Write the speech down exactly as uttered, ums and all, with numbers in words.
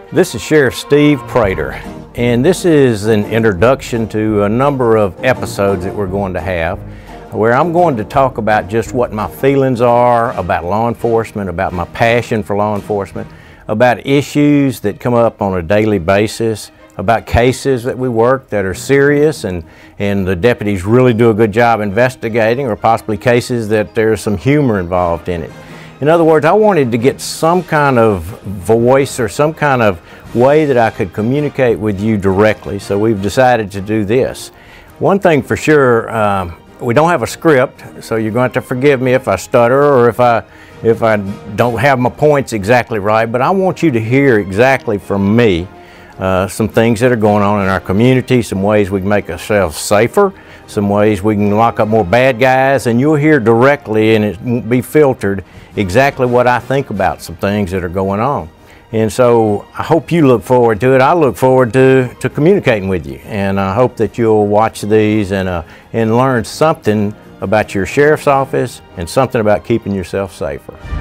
This is Sheriff Steve Prator, and this is an introduction to a number of episodes that we're going to have where I'm going to talk about just what my feelings are about law enforcement, about my passion for law enforcement, about issues that come up on a daily basis, about cases that we work that are serious and, and the deputies really do a good job investigating, or possibly cases that there's some humor involved in it. In other words, I wanted to get some kind of voice or some kind of way that I could communicate with you directly, so we've decided to do this. One thing for sure, um, we don't have a script, so you're going to have to forgive me if I stutter or if I, if I don't have my points exactly right, but I want you to hear exactly from me uh, some things that are going on in our community, some ways we can make ourselves safer, some ways we can lock up more bad guys, and you'll hear directly, and it won't be filtered, exactly what I think about some things that are going on. And so I hope you look forward to it. I look forward to, to communicating with you, and I hope that you'll watch these and, uh, and learn something about your sheriff's office and something about keeping yourself safer.